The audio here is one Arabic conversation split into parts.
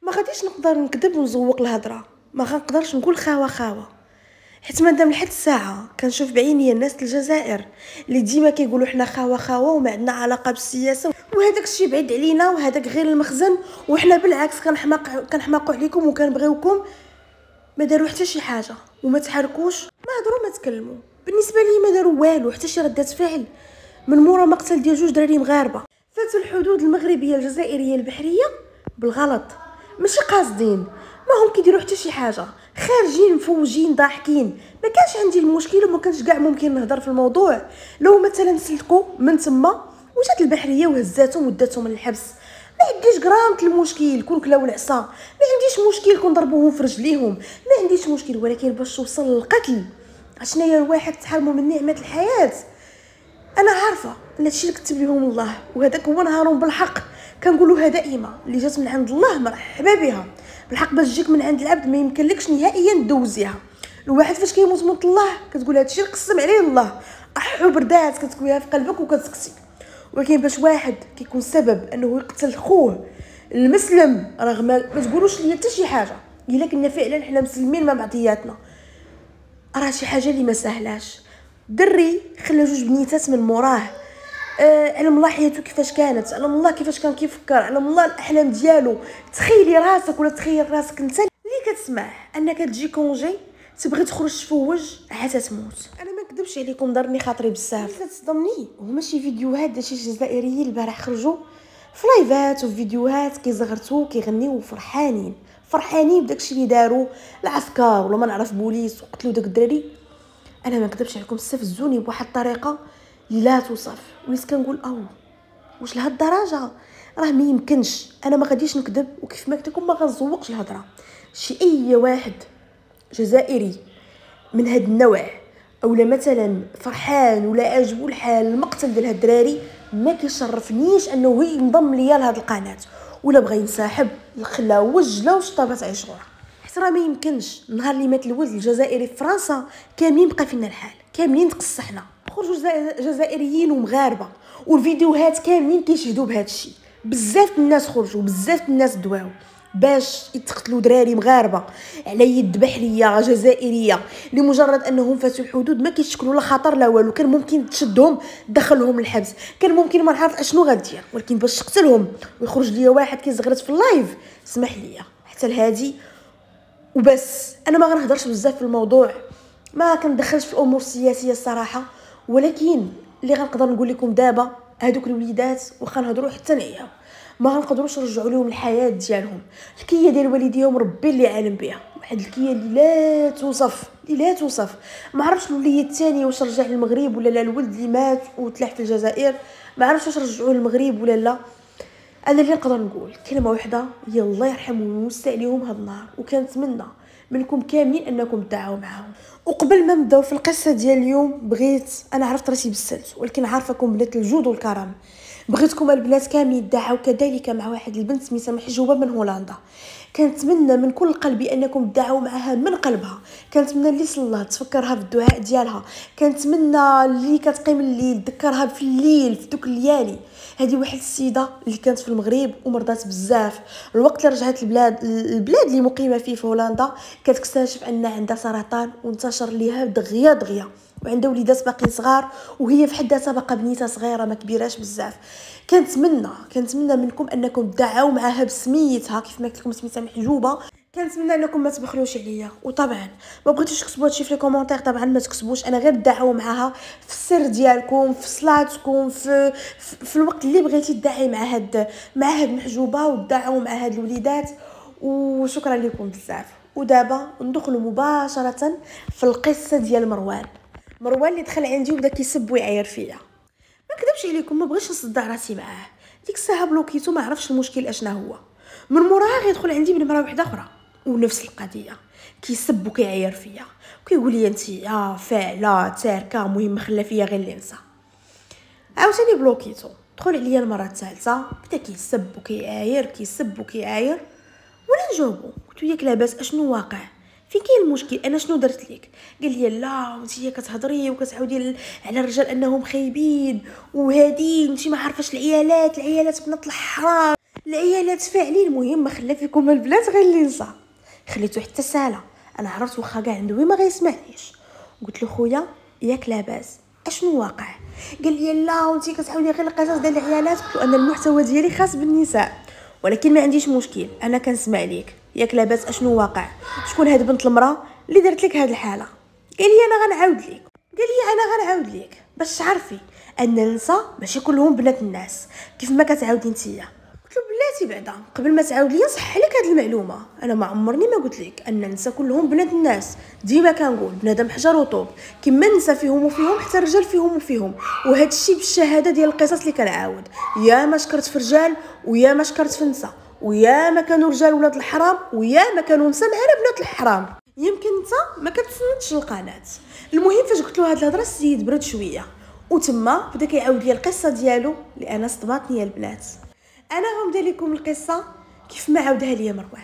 ما غاديش نقدر نكذب ونزوق الهضره، ما غنقدرش نقول خاوه خاوه، حيت مادام لحد الساعه كنشوف بعينيا الناس الجزائر اللي ديما كيقولوا حنا خاوه خاوه وما عندنا علاقه بالسياسه، وهذاك الشيء بعيد علينا وهذاك غير المخزن، وحنا بالعكس كنحماقوا عليكم وكنبغيوكم. ما داروا حتى شي حاجه وما تحركوش، ما هضروا ما تكلموا. بالنسبه لي ما داروا والو، حتى شي ردات فعل من مورا مقتل ديال جوج دراري مغاربه فاتوا الحدود المغربيه الجزائريه البحريه بالغلط، ماشي قاصدين، ما هم كيديروا حتى شي حاجه، خارجين مفوجين ضاحكين. ما كانش عندي المشكل وما كانش كاع ممكن نهضر في الموضوع لو مثلا سلكوا من تما وجات البحريه وهزاتهم وداتهم للحبس. ما عنديش غرامه المشكل كون كلاو العصا، ما عنديش مشكل كون ضربوهم في رجليهم، ما عنديش مشكل، ولكن باش توصل للقتل عشنايا الواحد تحرموا من نعمه الحياه. انا عارفه ان هادشي اللي كتب لهم الله وهذاك هو نهارهم بالحق، كنقولوها دائما، اللي جات من عند الله مرحبا بها، بالحق باش تجيك من عند العبد ما يمكنلكش نهائيا دوزيها. الواحد فاش كيموت موت الله كتقول هادشي قسم عليه الله، احو بردات كتقولها في قلبك وكتسكتي. ولكن باش واحد كيكون سبب انه يقتل خوه المسلم، رغم ما تقولوش ليا حتى شي حاجه، الا كنا فعلا حنا مسلمين مع بعضياتنا، راه شي حاجه اللي ما سهلاش. دري خلى جوج بنيتات من موراه، علم الله حياته كيفاش كانت، علم الله كيفاش كان كيفكر، علم الله الاحلام ديالو. تخيلي راسك ولا تخيل راسك انت اللي كتسمع انك تجي كونجي تبغي تخرج تفوج حتى تموت. انا ما نكذبش عليكم، ضرني خاطري بزاف، تصدمني هما شي فيديوهات ديال شي جزائريين البارح خرجوا في لايفات وفيديوهات كيزغرتوا كيغنيو وفرحانين بداكشي اللي داروا العسكر ولا ما نعرف بوليس وقتلوا داك الدراري. انا ما نكذبش عليكم، استفزوني بواحد الطريقه اللي لا توصف، وليت كنقول واش لهاد الدرجه؟ راه ما يمكنش، انا ما غاديش نكذب، وكيف ما قلت لكم ما غنزوقش الهضره. شي اي واحد جزائري من هاد النوع اولا مثلا فرحان ولا عاجبو الحال المقتل ديال هاد الدراري، ما كيشرفنيش انه ينضم ليا لهاد القناه ولا بغى ينسحب خلا وجله وشطبات عيشوره، حيت راه ما يمكنش. النهار اللي مات الولد الجزائري في فرنسا كاملين بقى فينا الحال، كاملين تقصحنا، خرجوا جزائريين ومغاربه والفيديوهات كاملين كيشهدوا بهذا الشيء. بزاف الناس خرجوا، بزاف الناس دواو باش يتقتلوا دراري مغاربه على يد بحريه جزائريه لمجرد انهم فاتوا الحدود، ما كيشكلوا لا خطر لا والو. كان ممكن تشدهم تدخلهم الحبس، كان ممكن ما نعرف اشنو غدير، ولكن باش تقتلهم ويخرج ليا واحد كيزغرت في اللايف، اسمح لي حتى لهادي وبس. انا ما غنهضرش بزاف في الموضوع، ما كندخلش في الامور السياسيه الصراحه، ولكن اللي غنقدر نقول لكم دابا هذوك الوليدات واخا نهضروا حتى نعياو ما غنقدروش نرجعوا لهم الحياه ديالهم. الكيه ديال والديهم ربي اللي عالم بها، واحد الكيه اللي لا توصف. ما عرفتش الوليد الثاني واش رجع للمغرب ولا لا، الولد اللي مات وتلاح في الجزائر ما عرفتش واش رجعوه للمغرب ولا لا. انا اللي نقدر نقول كلمه واحده هي الله يرحمهم ويوسع عليهم هذا النهار، وكنتمنى منكم كاملين انكم تدعوا معاهم. وقبل ما نبداو في القصه ديال اليوم بغيت، انا عرفت راسي بسلت ولكن عارفاكم بنات الجود والكرم، بغيتكم البنات كاملين يدعوا كذلك مع واحد البنت سميتها محجوبه من هولندا. كنتمنى من كل قلبي انكم تدعوا معها من قلبها، كنتمنى اللي صلاه تفكرها في الدعاء ديالها، كنتمنى اللي كتقيم الليل تذكرها في الليل في دوك الليالي. هذه واحد السيده اللي كانت في المغرب ومرضات بزاف، الوقت اللي رجعت البلاد اللي مقيمه فيه في هولندا كتكتشف ان عندها سرطان وانتشر ليها دغيا وعندها وليدات باقيين صغار، وهي في حد ذاتها باقا بنيته صغيره ما كبيراش بزاف. كنتمنى منكم انكم تدعوا معها بسميتها كيف ما قلت لكم سميتها محجوبه. كنتمنى انكم ما تبخلوش عليا، وطبعا ما بغيتوش تكتبوا هادشي في لي كومونتير، طبعا ما تكتبوش، انا غير دعوا معها في السر ديالكم في صلاتكم في الوقت اللي بغيتي تدعي مع هاد محجوبه وتدعوا مع هاد الوليدات. وشكرا لكم بزاف. ودابا ندخلوا مباشره في القصه ديال مروان اللي دخل عندي وبدا كيسب ويعاير فيا. ما كذبش عليكم، ما بغيتش نصدع راسي معاه، ديك الساعه بلوكيتو، ما عرفش المشكل اشنا هو. من موراها غيدخل عندي بنمره واحده اخرى ونفس القضيه، كيسب وكيعاير فيا وكيقول لي انت فاعله تاركه، مهم خلى فيا غير اللي نسى. عاوتاني بلوكيتو، دخل عليا المره الثالثه بدا كيسب وكيعاير ولا نجاوبو. قلت له ياك لاباس اشنو واقع، فين كاين المشكل، انا شنو درت لك؟ قال لي لا انتي كتهضري وكتعاودي على الرجال انهم خايبين وهادين، انتي ما عارفاش العيالات بنات الحرام. العيالات فاعلين. المهم ما خلا فيكم البنات غير اللي نسى، خليتو حتى سالا. انا عرفت واخا كاع عنده ما غيسمعنيش. قلت له خويا ياك لاباس اشنو واقع؟ قال لي لا وانتي كتعاودي غير القصص ديال العيالات. قلت له انا المحتوى ديالي خاص بالنساء، ولكن ما عنديش مشكل، انا كنسمع ليك. ياك لاباس اشنو واقع؟ شكون هاد بنت المراه اللي دارت لك هاد الحاله؟ قال لي انا غنعاود لك. باش تعرفي ان النساء ماشي كلهم بنات الناس كيف ما كتعاودي نتيا. قلت له بلاتي بعدا قبل ما تعاود لي نصح لك هاد المعلومه، انا ما عمرني ما قلت لك ان النساء كلهم بنات الناس. ديما كنقول بنادم حجر وطوب، كيما النساء فيهم وفيهم حتى الرجال فيهم وفيهم. وهذا الشيء بالشهاده ديال القصص اللي كنعاود. يا ما شكرت في رجال ويا ما شكرت في النساء، ويا ما كانوا رجال ولاد الحرام ويا ما كانوا نساء معنا بنات الحرام. يمكن انت ما كتسندش القناه. المهم فاش قلت له هاد الهضره السيد برد شويه، وتما بدا كيعاود لي القصه ديالو اللي انا صدماتني البنات. انا غنبدا لكم القصه كيف ما عاودها لي مروان.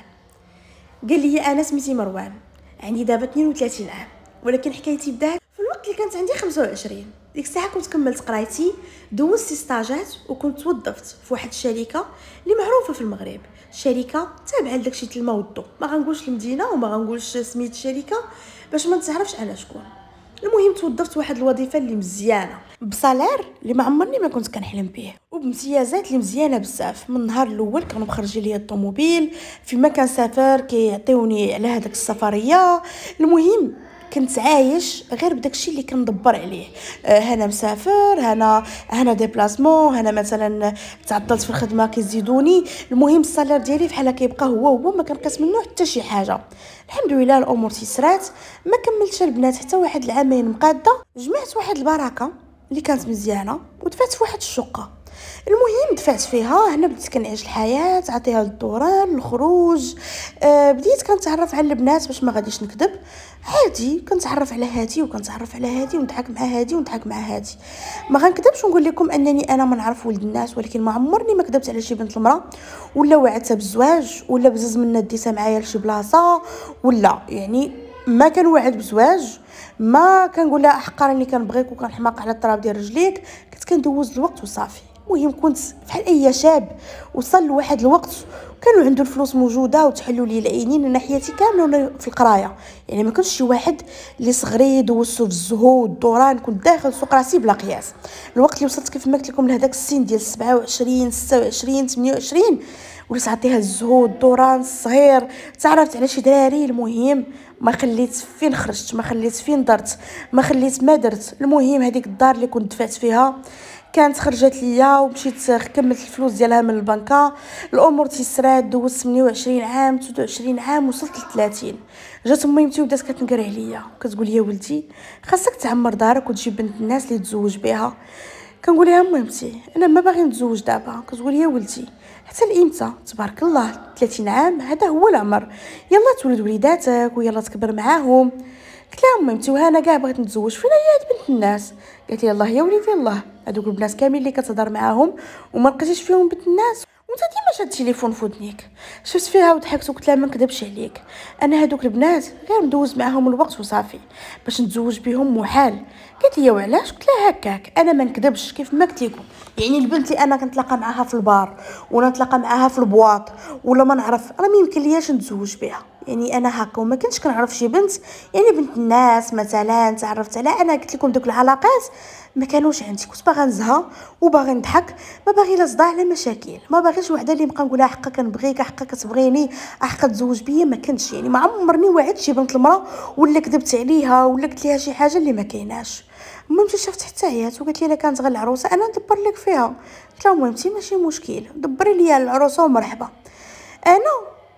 قال لي انا سميتي مروان، عندي دابا 32 عام، ولكن حكايتي بدات في الوقت اللي كانت عندي 25. ديك الساعه كنت كملت قرايتي، دوزت ستاجات، وكنت توظفت في واحد الشركه اللي معروفه في المغرب، شركه تابعه لداكشي تما والضو. ما غنقولش المدينه وما غنقولش سميت الشركه باش ما نتعرفش انا شكون. المهم توظفت واحد الوظيفه اللي مزيانه، بصالير اللي ما عمرني ما كنت كنحلم به، وبامتيازات اللي مزيانه بزاف. من النهار الاول كانوا مخرجين لي الطوموبيل فيما كنسافر، كيعطيوني على هذاك السفريه. المهم كنت عايش غير بداكشي اللي كندبر عليه. هنا مسافر، هنا ديبلاسمون، هنا مثلا تعطلت في الخدمه كيزيدوني. المهم الصالير ديالي بحال كيبقى هو ما كنقص منه حتى شي حاجه. الحمد لله الامور تيسرات. ما كملتش البنات حتى واحد العامين مقاده، جمعت واحد البركه اللي كانت مزيانه ودفعت في واحد الشقه. المهم دفعت فيها. هنا بديت كنعيش الحياه، عطيها للدوران، الخروج. بديت كنتعرف على البنات باش ما غاديش نكذب، عادي كنتعرف على هادي وكنتعرف على هادي ونضحك مع هادي ونضحك مع هادي. ما غنكذبش ونقول لكم انني انا ما نعرف ولد الناس، ولكن ما عمرني ما كذبت على شي بنت المراه ولا وعدتها بالزواج ولا بزز منا ديتها معايا لشي بلاصه، ولا يعني ما كنوعد بزواج. ما كنقول لها احقر اني كنبغيك وكنحماق على التراب ديال رجليك. كنت كندوز الوقت وصافي. المهم كنت بحال اي شاب وصل لواحد الوقت كانوا عنده الفلوس موجوده وتحلوا لي العينين من ناحيتي كامله في القرايه. يعني ما كنتش شي واحد اللي صغري دوزتو في الزهو والدوران. كنت داخل سوق راسي بلا قياس. الوقت اللي وصلت كيف ما قلت لكم لهداك السن ديال 27 26 28 وليت عطيها الزهو والدوران الصغير، تعرفت على شي دراري. المهم ما خليت فين خرجت، ما خليت فين درت، ما خليت ما درت. المهم هذيك الدار اللي كنت دفعت فيها كانت خرجت ليا ومشيت كملت الفلوس ديالها من البنكه. الامور تيسرات، دوزت 28 عام 29 عام وصلت ل 30. جات ميمتي وبدات كتنكر عليا وكتقول لي ولدي خاصك تعمر دارك وتجيب بنت الناس اللي تزوج بها. كنقول لها ميمتي انا ما باغي نتزوج دابا. كتقول لي ولدي حتى لامتى؟ تبارك الله 30 عام هذا هو العمر، يلا تولد وليداتك ويلا تكبر معاهم. قلت لها ميمتي وهنا كاع بغيت نتزوج، فين هي هاد بنت الناس؟ قالت لي الله يا وليدي الله، هذوك البنات كاملين اللي كتهضر معاهم وما لقيتيش فيهم بنت الناس وانت ديما شاد التليفون في ودنيك. شفت فيها وضحكت وقلت لها ما نكذبش عليك، انا هذوك البنات غير ندوز معاهم الوقت وصافي، باش نتزوج بهم محال. قالت لي وعلاش؟ قلت لها هكاك انا ما نكذبش كيف ما قلت لكم. يعني البنت اللي انا كنتلاقى معاها في البار ولا نتلاقى معاها في البواط ولا ما نعرف، راه ما يمكن لياش نتزوج بها. يعني انا هكا وما كنتش كنعرف شي بنت يعني بنت الناس مثلا تعرفت على. انا قلت لكم دوك العلاقات ما كانوش عندي، كنت باغا نزهى وباغي نضحك، ما باغي لا صداع لا مشاكل، ما باغيش وحده اللي نبقى نقولها حقا كنبغيك حقا كتبغيني حقا تزوج بيا. ما كنتش يعني ما عمرني وعدت شي بنت المراه ولا كذبت عليها ولا قلت لها شي حاجه اللي ما كايناش. مامتي شافت حتى عيات وقالت لي الا كانت غير العروسه انا ندبر لك فيها. قلت لها مامتي ماشي مشكل دبري لي العروسه ومرحبا. انا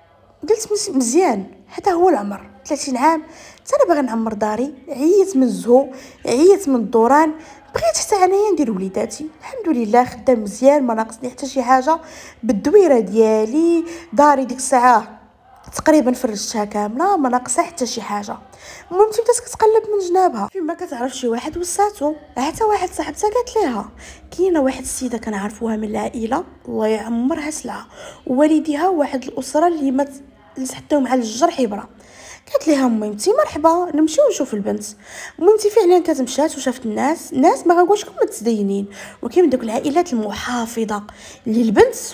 قلت مزيان هذا هو العمر 30 عام، انا باغا نعمر داري، عييت من الزهو عييت من الدوران، بغيت حتى انايا ندير وليداتي. الحمد لله خدام مزيان ما ناقصني حتى شي حاجه، بالدويره ديالي داري ديك الساعه تقريبا فرشتها كامله ما ناقصها حتى شي حاجه. مامتي بدات كتقلب من جنابها فين ما كتعرف شي واحد وصاتو. حتى واحد صاحبتها قالت ليها كاينه واحد السيده كنعرفوها من العائله الله يعمرها سلعه، والديها واحد الاسره اللي ما لصحتهم على الجرح يبرا. قالت لها ميمتي مرحبا نمشيو نشوف البنت. ميمتي فعلا كانت مشات وشافت الناس ما غنقولش لكم متدينين، ولكن من دوك العائلات المحافظه اللي البنت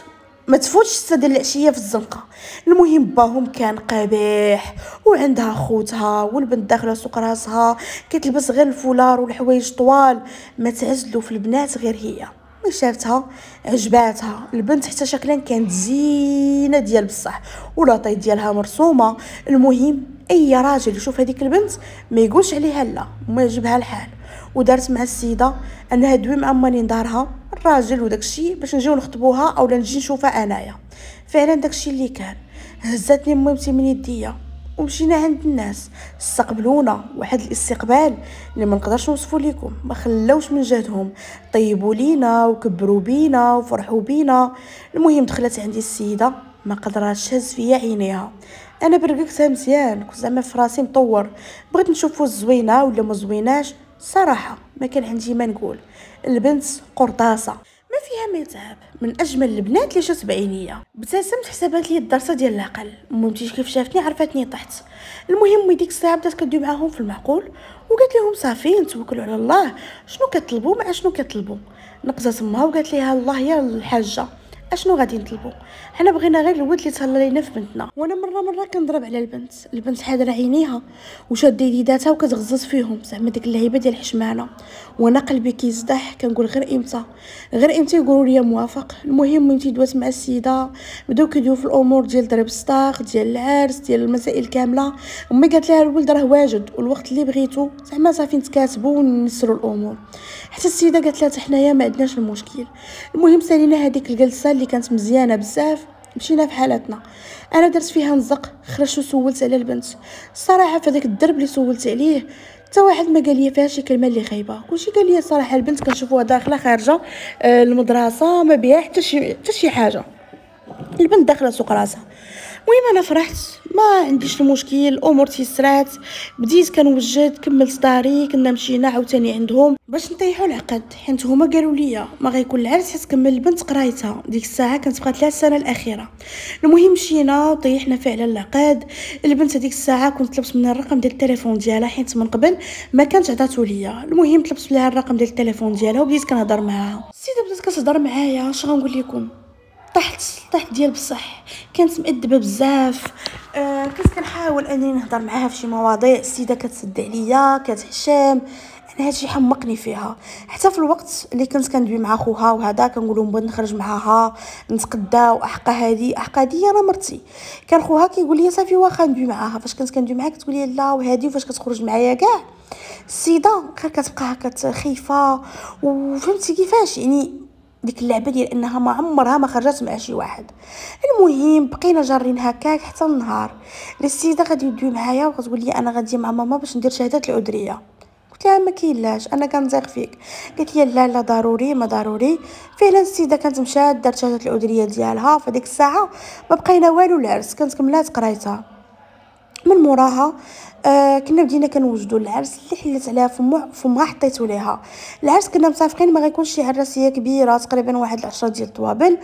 ما تفوتش 6 ديال العشيه في الزنقه. المهم باهم كان قبيح وعندها خوتها، والبنت داخله سوق راسها كتلبس غير الفولار والحوايج طوال، ما تعزلوا في البنات غير هي. ملي شافتها عجباتها البنت، حتى شكلا كانت زينه ديال بصح، ولاطاي ديالها مرسومه. المهم اي راجل يشوف هذيك البنت ما يقولش عليها لا وما يعجبها الحال. ودارت مع السيده انها دوي مأمنين دارها الراجل وداكشي باش نجيو نخطبوها او نجي نشوفها انايا. فعلا داكشي اللي كان. هزاتني ميمتي من يديا ومشينا عند الناس، استقبلونا واحد الاستقبال اللي ما نقدرش نوصفوا لكم. ما خلاوش من جهدهم، طيبوا لينا وكبروا بينا وفرحوا بينا. المهم دخلت عندي السيده ما قدراتش تهز فيا عينيها. انا برققتها مزيان، كنت زعما في راسي مطور، بغيت نشوفوا زوينه ولا ما زويناش. صراحه ما كان عندي ما نقول، البنت قرطاسه ما فيها ما يتعب، من اجمل البنات اللي شفت بعينيا. ابتسمت حسابات لي الدرسه ديال العقل. مامتي كيف شافتني عرفتني طحت. المهم ديك الساعه بدات كدوي معاهم في المعقول وقالت لهم صافي نتوكلوا على الله، شنو كطلبوا مع شنو كطلبوا. نقزت امها وقالت ليها الله يا الحاجه اشنو غادي نطلبوا، حنا بغينا غير الولد اللي تهلا لينا في بنتنا. وانا مره كنضرب على البنت حاضره عينيها وشاده يديداتها وكتغزز فيهم زعما ديك اللعيبه ديال الحشمانه. وانا قلبي كيزدح كنقول غير امتى يقولوا لي موافق. المهم ملي دوات مع السيده بداو كيدويو في الامور ديال ضرب السطاخ ديال العرس ديال المسائل كامله. امي قالت لها الولد راه واجد والوقت اللي بغيتو زعما صافي نتكاتبوا ونسروا الامور. حتى السيده قالت لها حنايا ما عندناش المشكل. المهم سالينا هذيك الجلسه اللي كانت مزيانه بزاف، مشينا في حالتنا. انا درت فيها نزق، خرجت وسولت على البنت. الصراحه في هذاك الدرب اللي سولت عليه حتى واحد ما قال لي فيها شي كلمه اللي خايبه. كلشي قال لي الصراحه البنت كنشوفوها داخله خارجه المدرسه ما بها حتى شي حاجه، البنت داخله سوق راسها. المهم انا فرحت ما عنديش المشكل، الامور تيسرات، بديت كنوجد، كملت داري، كنا مشينا عاوتاني عندهم باش نطيحوا العقد، حيت هما قالوا لي ما غيكون العرس حتى تكمل البنت قرايتها. ديك الساعه كانت بقات لها السنه الاخيره. المهم مشينا وطيحنا فعلا العقد. البنت هذيك الساعه كنت طلبت منها الرقم ديال التليفون ديالها حيت من قبل ما كانت عطاتو ليا. المهم طلبت لها الرقم ديال التليفون ديالها وبديت كنهضر معاها. السيده بدات كتهضر معايا اش غنقول لكم، طحت ديال بصح، كانت مؤدبه بزاف. كنت كنحاول انني نهضر معاها في شي مواضيع، السيده كتسد عليا كتحشم. انا هادشي حمقني فيها. حتى في الوقت اللي كنت كندوي مع خوها وهذا كنقول لهم بغيت نخرج معاها نتقداو احقا هادي انا مرتي. كان خوها كيقول لي صافي واخا ندوي معاها. فاش كنت كندوي معاها كتقول لي لا وهادي، وفاش كتخرج معايا كاع السيده غير كتبقى هكا خايفه. وفهمتي كيفاش يعني ديك اللعبه ديال انها ما عمرها ما خرجت مع شي واحد. المهم بقينا جارين هكاك حتى النهار اللي السيده غادي تدوي معايا وغتقول لي انا غادي مع ماما باش ندير شهاده العذريه. قلت لها ما كاينلاش انا كنزيق فيك. قالت لي لا ضروري ما ضروري. فعلا السيده كانت مشات دارت شهاده العذريه ديالها. فديك الساعه ما بقينا والو العرس، كانت كملات قرايتها. من موراها كنا بدينا كنوجدوا العرس اللي حلت عليها فمها حطيتو ليها. العرس كنا متفقين ما غيكونش شي عراسيه كبيره، تقريبا واحد 10 ديال الطوابل،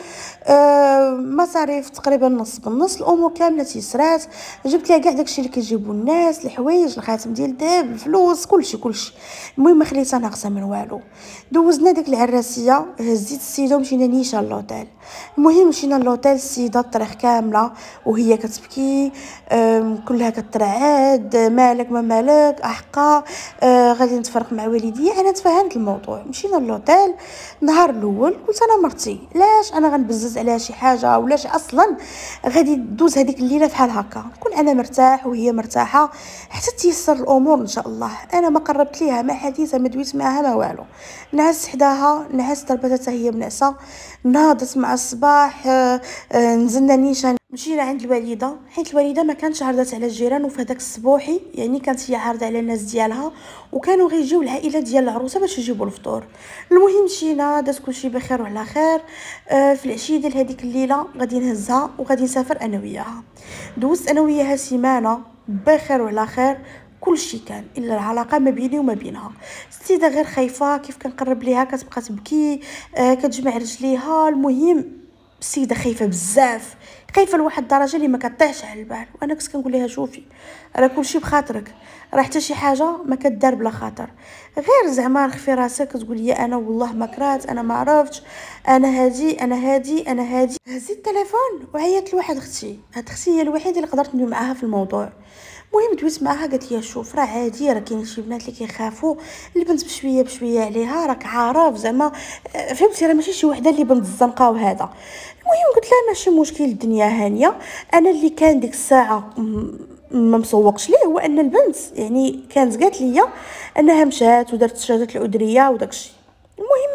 مصاريف تقريبا نص بالنص. الامور كامله تيسرات، جبت لها كاع داكشي اللي كيجيبوا الناس، الحوايج، الخاتم ديال الذهب، الفلوس، كلشي. المهم ما خليتها ناقصه من والو. دوزنا ديك العراسيه، هزيت السيده ومشينا نيشان لوطيل. المهم مشينا لوطيل، السيده الطريق كامله وهي كتبكي، كلها كترعد مالك ما مالك احقا، غادي نتفرق مع والديا. انا تفهمت الموضوع. مشينا للوطيل. النهار الاول قلت انا مرتي لاش انا غنبزز عليها شي حاجه، ولاش اصلا غادي دوز هذيك الليله بحال هكا، نكون انا مرتاح وهي مرتاحه حتى تيسر الامور ان شاء الله. انا ما قربت ليها ما حديثه ما دويت معها ما والو، نعس حداها، نعس ضربتها هي بنعسه. ناضت مع الصباح، نزلنا نيشان، مشينا عند الوالده حيت الوالده ما كانتش عرضت على الجيران، وفي هذاك الصبوحي يعني كانت هي عارضه على الناس ديالها، وكانوا غيجيو العائله ديال العروسه باش يجيبوا الفطور. المهم مشينا، داز كلشي بخير وعلى خير. في العشيه ديال هذيك الليله غادي نهزها وغادي نسافر انا وياها. دوزت انا وياها سيمانه بخير وعلى خير، كلشي كان الا العلاقه ما بيني وما بينها. السيده غير خايفه، كيف كنقرب ليها كتبقى تبكي، كتجمع رجليها. المهم السيده خايفه بزاف، خايفه لواحد الدرجه اللي ما كطيحش على البال. وانا كنت كنقول لها شوفي راه كلشي بخاطرك، راه حتى شي حاجه ما كدار بلا خاطر، غير زعما رخفي راسك تقول لي انا والله ما كرهت، انا ما عرفتش، انا هادي انا هادي انا هادي. هزيت التليفون وعيطت لواحد اختي، هاد اختي هي الوحيده اللي قدرت ندوي معاها في الموضوع. المهم دويت معاها قالت لي شوف راه عادي، راه كاين شي بنات اللي كيخافوا البنت بشويه بشويه عليها، راك عارف زعما فهمتي، راه ماشي شي وحده اللي بنت الزنقه وهذا. المهم قلت لها ماشي مشكل، الدنيا هانيه. انا اللي كان ديك الساعه ما مسوقش ليه هو ان البنت يعني كانت قالت لي انها مشات ودارت شهاده العذريه وداكشي. المهم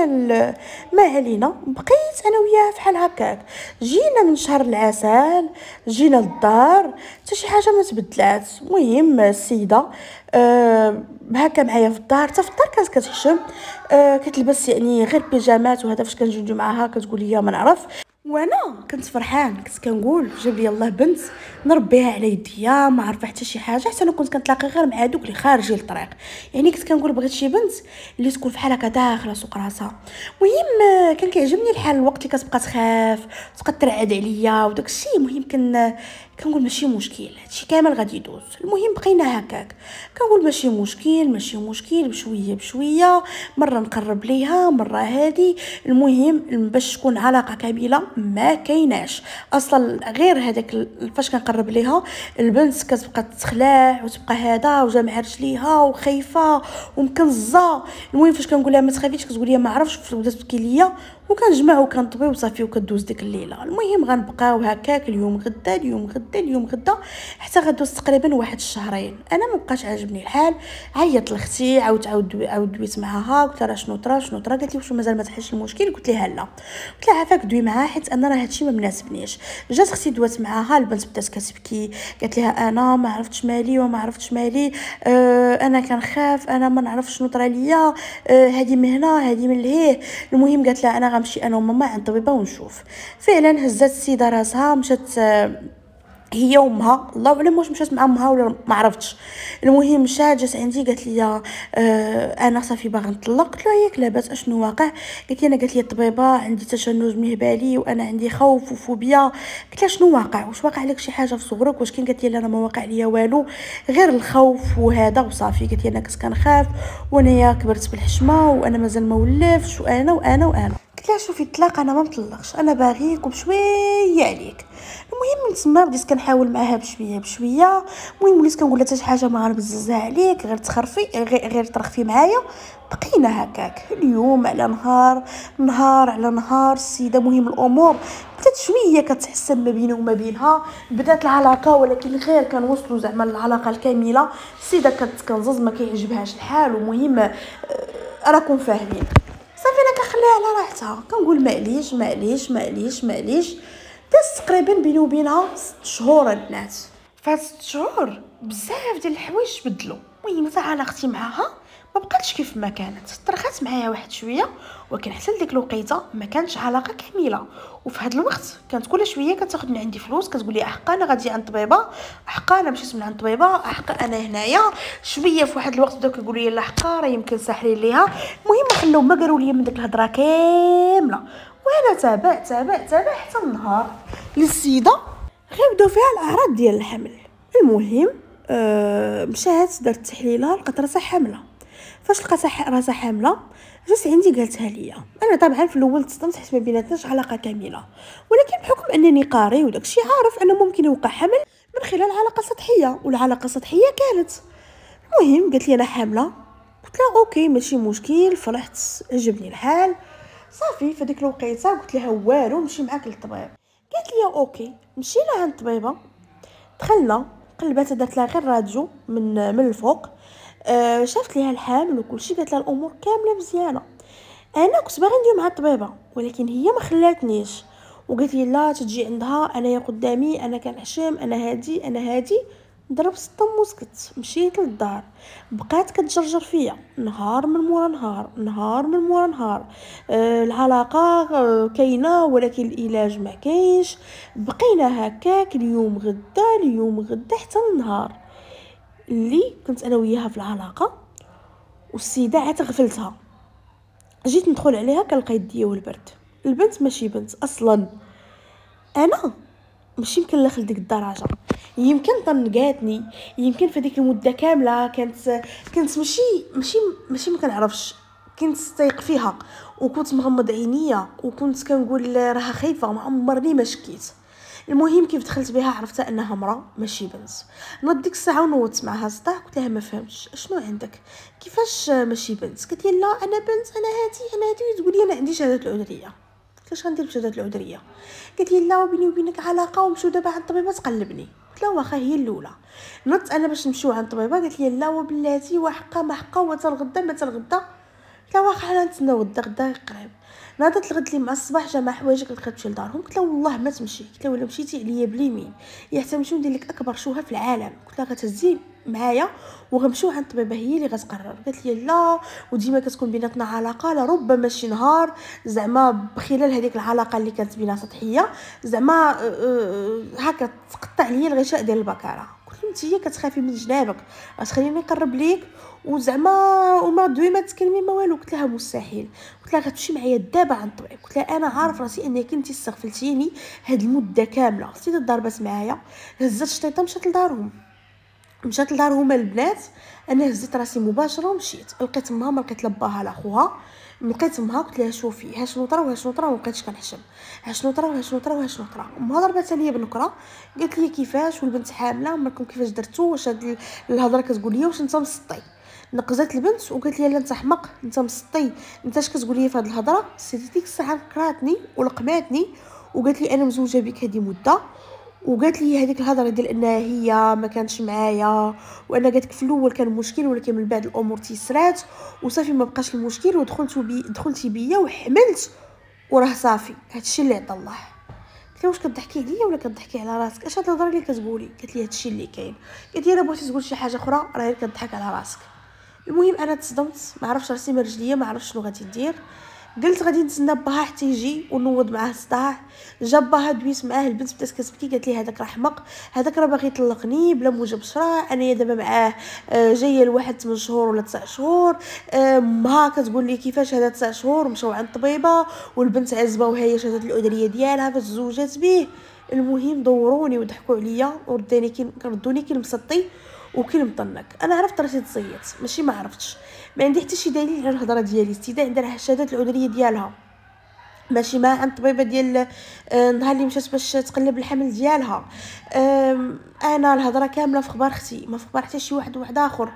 ما علينا، بقيت انا وياها فحال هكاك. جينا من شهر العسل، جينا للدار، حتى شي حاجه ما تبدلات. المهم السيده هكا معايا في الدار، حتى في الدار كانت كتحشم، كتلبس يعني غير بيجامات وهذا. فاش كنجي معاها كتقول لي ما نعرف، وانا كنت فرحان، كنت كنقول جاب لي الله بنت نربيها على يديا، ما عارفه حتى شي حاجه. حتى انا كنت كنتلاقي غير مع دوك اللي خارجين الطريق، يعني كنت كنقول بغيت شي بنت اللي تكون فحال هكا داخله سوق راسها. المهم كان كيعجبني الحال الوقت اللي كتبقى تخاف تبقى ترعد عليا وداك الشيء. المهم كنقول ماشي مشكل، هادشي كامل غادي يدوز. المهم بقينا هكاك كنقول ماشي مشكل ماشي مشكل، بشويه بشويه، مره نقرب ليها مره هادي. المهم باش تكون علاقه كامله ما كايناش اصلا، غير هذاك فاش كنقرب ليها البنت كتبقى تخلع وتبقى هذا وجامعه رجليها وخايفه ومكنزه. المهم فاش كنقول لها ما تخافيش كتقول لي ما عرفتش، بدات تبكي ليا وكنجمع وكنطوي وصافي وكدوز ديك الليله. المهم غنبقاو هكاك اليوم غدا اليوم غدا اليوم غدا حتى غدوز تقريبا واحد الشهرين. انا ما بقاش عاجبني الحال، عيطت لختي عاود دويت معاها، قلت لها شنو طرا قالت لي واش مازال ما تحلش المشكل؟ قلت لها لا، قلت لها عافاك دوي معاها حيت انا راه هادشي ما مناسبنيش. جات اختي دوات معاها، البنت بدات كتبكي قالت لها انا ما عرفتش مالي وما عرفتش مالي، انا كنخاف، انا ما نعرف شنو طرا ليا، هذه من هنا هذه من لهيه. المهم قالت لها انا غنمشي انا وماما عند طبيبه ونشوف. فعلا هزات السيده راسها مشات هي وامها، الله اعلم واش مشات مع امها ولا ما عرفتش. المهم مشات جات عندي قالت لي انا صافي باغا نطلق. قلت لها ياك لاباس اشنو واقع؟ قالت لي انا قالت لي الطبيبه عندي تشنج مهبلي وانا عندي خوف وفوبيا. قلت لها شنو واقع؟ واش واقع لك شي حاجه في صغرك واش كاين؟ قالت لي لا انا ما واقع ليا والو غير الخوف وهذا وصافي. قالت لي انا كنت كنخاف وانا كبرت بالحشمه وانا مازال ما ولفتش وانا. قلت لها شوفي الطلاق انا ما مطلقش، انا باغيك وبشويه عليك. المهم من تما بديت كنحاول معاها بشويه بشويه. المهم وليت كنقول لها حتى شي حاجه ما غنبززها عليك، غير تخرفي غير ترخفي معايا. بقينا هكاك اليوم على نهار على نهار السيده. مهم الامور بدات شويه كتحسن ما بينه وما بينها، بدات العلاقه ولكن غير كنوصلوا زعما العلاقه الكامله. السيده كتنزز ما كيعجبهاش الحال. ومهم راكم فاهمين. صافي انا كنخليها على راحتها كنقول معليش. داز تقريبا بيني وبينها 6 شهور البنات. فهاد 6 شهور بزاف ديال الحوايج بدلوا. المهم حتى علاقتي معاها ما بقاتش كيف ما كانت، طرخات معايا واحد شويه، ولكن حتى لديك الوقيته ما كانتش علاقه كامله. وفي هذا الوقت كانت كل شويه كتاخذ من عندي فلوس، كتقول لي احقا انا غادي عند طبيبه، احقا انا مشيت من عند طبيبه، احقا انا هنايا. شويه في واحد الوقت بداو كيقولوا لي لا حقا راه يمكن ساحرين ليها. المهم خلوهم ما قالوا لي من ديك الهضره كامله، وانا تابع حتى النهار اللي السيده غيبداو فيها الاعراض ديال الحمل. المهم مشات دارت التحليله لقات راسها حامله. فاش لقات راسها حامله جات عندي قالتها ليا. انا طبعا في الاول تصدمت حيت ما بيناتناش علاقه كامله، ولكن بحكم انني قاري وداكشي عارف انه ممكن يوقع حمل من خلال علاقه سطحيه، والعلاقه السطحيه كانت. المهم قالت لي انا حامله، قلت لها اوكي ماشي مشكل، فرحت عجبني الحال صافي. في ديك الوقيته قلت لها والو نمشي معاك للطبيب. قالت لي اوكي. مشينا عند الطبيبه، دخلنا قلبات دارت لها غير راديو من الفوق، شافت ليها الحامل وكل شيء، قالت لها الامور كامله مزيانه. انا كنت باغي ندير مع الطبيبه ولكن هي ما خلاتنيش، وقالت لي لا تجي عندها، انايا قدامي انا كنحشم، انا هادي. ضربت الطم وسكت. مشيت للدار، بقات كتجرجر فيا نهار من مورا نهار. العلاقه كاينه ولكن العلاج ما كاينش. بقينا هكاك اليوم غدا حتى النهار اللي كنت انا وياها في العلاقه. والسيده عاد غفلتها، جيت ندخل عليها كنلقى يديا والبرد. البنت ماشي بنت اصلا. انا ماشي يمكن ندخل ديك الدرجه، يمكن طنقاتني، يمكن في ديك المده كامله كنت ماشي ما كنعرفش، كنت استيق فيها وكنت مغمض عينيا وكنت كنقول راها خايفه، ما عمرني ما شكيت. المهم كيف دخلت بها عرفت انها مرا ماشي بنت. نوض ديك الساعه ونوضت معها صداع، قلت لها ما فهمتش شنو عندك، كيفاش ماشي بنت؟ قالت لي لا انا بنت، انا هادي تقول لي انا عندي شهاده العذريه. كيفاش غندير بشهاده العذريه؟ قالت لي لا بيني وبينك علاقه ومشيو دابا عند الطبيبه تقلبني. قلت لها واخا هي الاولى. نط انا باش نمشيو عند الطبيبه، قالت لي لا وبلاتي وحقا ما حقا وتالغدا ما تالغدا. قلت لها واخا حنا نتسناو غدا قريب. ناضت لغد لي مع الصباح جمع حوايجك قلت تمشي لدارهم. قلت لها والله ما تمشي. قلت لها ولا مشيتي عليا باليمين يا حتى نمشيو ندير لك اكبر شوهه في العالم. قلت لها غتهزي معايا وغنمشيو عند الطبيبه هي اللي غتقرر. قالت لي لا وديما كتكون بيناتنا علاقه، لربما شي نهار زعما بخلال هذيك العلاقه اللي كانت بينا سطحيه زعما هكا تقطع ليا الغشاء ديال البكاره. قلت له انتيا كتخافي من جنابك غتخليني نقرب ليك وزعما وما دوي ما تكلمي ما والو. قلت لها مستحيل. قلت لها غتمشي معايا دابا عند الطبيب. قلت لها انا عارف راسي انك انت استغفلتيني هاد المده كامله، خصيتي ضربات معايا. هزت شطيطه مشات لدارهم البنات. انا هزيت راسي مباشره ومشيت لقيت امها، ما لقيت لباها لا خوها. لقيت امها قلت لها شوفي ها شنو طرا وها شنو طرا، ومبقيتش كنحشم ها شنو طرا وها شنو طرا وها شنو طرا. امها ضربات عليا بنكره، قالت لي كيفاش والبنت حامله مالكم كيفاش درتو، واش هاد الهضره كتقول لي واش انت مسطي. نقزات البنت وقالت لي لا انت حمق انت مسطي انت اش كتقول لي في هاد الهضره. سيتي ديك الساعه كراتني ولقماتني وقالت لي انا مزوجه بك هذه مده، وقالت لي هذيك الهضره ديال انها هي ما كانش معايا، وانا قالت لك في الاول كان مشكل ولكن من بعد الامور تيسرات وصافي ما بقاش المشكل دخلتي بيا وحملت وراه صافي هادشي اللي عطا الله. قلت لها واش كتضحكي عليا ولا كتضحكي على راسك؟ اش هاد الهضره اللي كتقولي؟ قالت لي هادشي اللي كاين. قالت لي الا بغيتي تقول شي حاجه اخرى راه غير كتضحك على راسك. المهم انا تصدمت، ما عرفتش راسي من رجليا، ما عرفتش شنو غادي ندير. قلت غادي نتسنى باها حتى يجي ونوض معاه الصداع. جاب باها دويت معاه، البنت بدات كتبكي قالت لي هذاك راه حمق، هذاك راه باغي يطلقني بلا موجب شرع، انا دابا معاه جايه لواحد 8 شهور ولا 9 شهور. امها كتقول لي كيفاش هذا 9 شهور مشاو عند الطبيبه والبنت عزبه وهي شهاده العذريه ديالها فاش تزوجات به. المهم دوروني وضحكوا عليا ردوني كي المسطي وكي المطنق. انا عرفت راسي تصيت ماشي ما عرفتش، ما عندي حتى شي دليل على الهضره ديالي. استدعاء عندها الشهادات العذريه ديالها ماشي مع عند الطبيبه ديال النهار اللي مشات باش تقلب الحمل ديالها. انا الهضره كامله في خبار اختي ما في خبار حتى شي واحد اخر.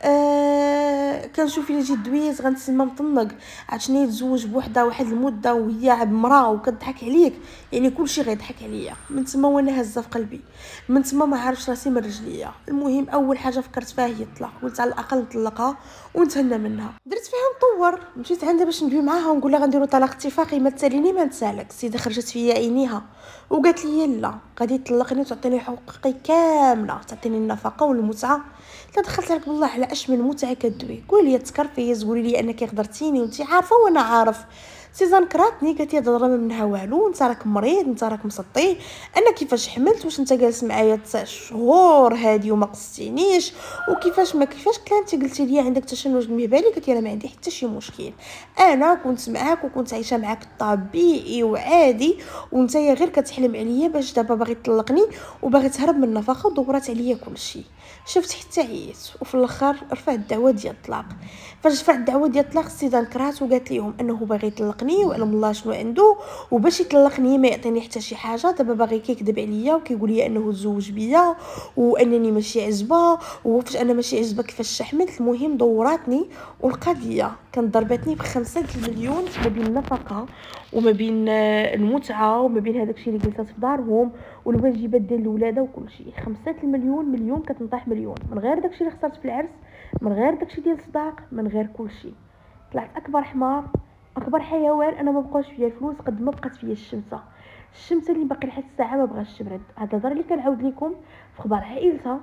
كنشوف الا جيت دويز غنتسمى مطنق، عرفتني يتزوج بوحده واحد المده وهي عاد مراه وكتضحك عليك، يعني كلشي غيضحك عليا. من تما وانا هزه في قلبي، من تما ما عارفش راسي من رجليا. المهم اول حاجه فكرت فيها هي الطلاق، قلت على الاقل نطلقها ونتهنى منها. درت فيها مطور، مشيت عندها باش ندوي معاها ونقول لها غنديروا طلاق اتفاقي ما تساليني ما نتسالك. السيده خرجت فيا عينيها وقالت لي لا غادي تطلقني وتعطيني حقوقي كامله، تعطيني النفقه والمتعه. دخلت لك بالله على اش من متعه كدوي، قولي لي تسكر فيا تقولي لي انك غدرتيني وانت عارفه وانا عارف. سيزان كراتني قالت لي ضربه منها والو، انت راك مريض انت راك مسطي، انا كيفاش حملت واش انت جالس معايا 9 شهور هادي وما قصتينيش وكيفاش ما كيفاش كانت قلتي لي عندك تشنج المهبلي. قلت لها ما عندي حتى شي مشكل، انا كنت معاك وكنت عايشه معاك طبيعي وعادي وانت غير كتحلم عليا باش دابا باغي تطلقني وباغي تهرب من النفقه ودورات عليا كلشي. شفت حتى عييت وفي الاخر رفعت الدعوه ديال الطلاق. فاش رفعت الدعوه ديال الطلاق السيده نكرات وقالت لهم انه باغي يطلقني وعلم الله شنو عنده، وباش يطلقني ما يعطيني حتى شي حاجه. دابا باغي كيكذب عليا وكيقول لي انه تزوج بيا وانني ماشي عزبه، وفاش انا ماشي عزبه كيفاش حملت. المهم دوراتني والقضيه كانت ضربتني ب5 المليون ما بين النفقه وما بين المتعه وما بين هذاك الشيء اللي جلسات في دارهم والواجبات ديال الولاده وكل شيء. 5 المليون مليون كتنطيح مليون من غير داكشي اللي خسرت في العرس، من غير داكشي ديال الصداق، من غير كل شيء. طلعت اكبر حمار اكبر حيوان. انا ما بقاوش فيا الفلوس قد ما بقات فيا الشمسه اللي باقي لحد الساعه ما بغاش تبرد. هذا الهضره اللي كنعاود لكم في خبار عائلتها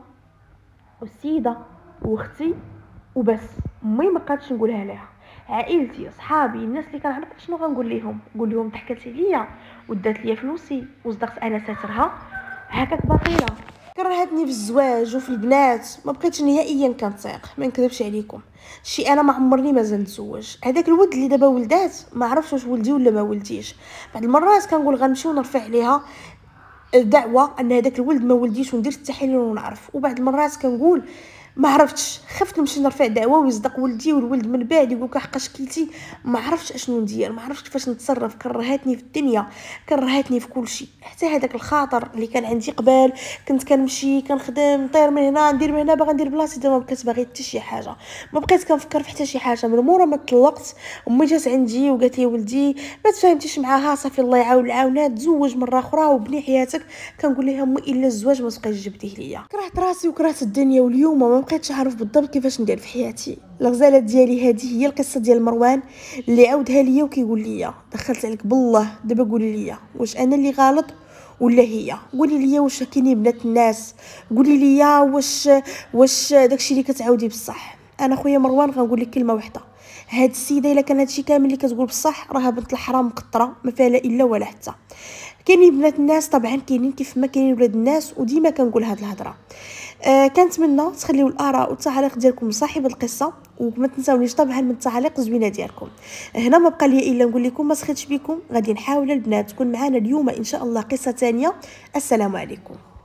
والسيده واختي وبس. امي ما بقاتش نقولها لها، عائلتي صحابي الناس اللي كنعرف شنو غنقول لهم؟ نقول لهم ضحكت عليا ودات ليا فلوسي وصدقت انا ساترها هكاك باطله. كرهتني في الزواج وفي البنات، ما بقيتش نهائيا كنطيق ما نكذبش عليكم. شي انا ما عمرني مازال نتزوج. هذاك الولد اللي دابا ولدات ما عرفتش واش ولدي ولا ما ولديش. بعض المرات كنقول غنمشيو نرفع عليها دعوه ان هذاك الولد ما ولديش وندير التحاليل ونعرف. وبعد المرات كنقول ما عرفتش، خفت نمشي نرفع دعوه ويصدق ولدي، والولد من بعد يقول لك حقاش كيتي. ما عرفتش اشنو ندير، ما عرفتش كيفاش نتصرف. كرهتني في الدنيا، كرهتني في كل شيء. حتى هذاك الخاطر اللي كان عندي قبل، كنت كنمشي كنخدم نطير من هنا ندير من هنا، باغا ندير بلاصتي. دابا ما بقيت باغي حتى شي حاجه، ما بقيت كنفكر في حتى شي حاجه. من مورا ما طلقت امي جات عندي وقالت لي ولدي ما تفاهمتيش معاها، صافي الله يعاون العاونات، تزوج مره اخرى وبني حياتك. كنقول لها امي الا الزواج ما تبقايش جبديه ليا. كرهت راسي وكرهت الدنيا، واليوم ما بقيتش عارف بالضبط كيفاش ندير في حياتي. الغزاله ديالي هذه هي القصه ديال مروان اللي عاودها ليا وكيقول لي دخلت عليك بالله. دابا قولي لي واش انا اللي غلط ولا هي؟ قولي لي واش كاينين بنات الناس، قولي لي واش داكشي اللي كتعاودي بصح. انا خويا مروان غنقول لك كلمه واحده، هاد السيده الا كان هادشي كامل اللي كتقول بصح راها بنت الحرام مقطره ما فيها لا الا ولا حتى. كاينين بنات الناس طبعا، كاينين كيف ما كاينين ولاد الناس، وديما كنقول هاد الهضره. كنتمنى تخليو الاراء والتعاليق ديالكم صاحب القصه، وما تنساونيش طبعا من التعاليق الزوينه ديالكم. هنا ما بقى لي الا نقول لكم ما سخيتش بكم، غادي نحاول البنات تكون معنا اليوم ان شاء الله قصه ثانيه. السلام عليكم.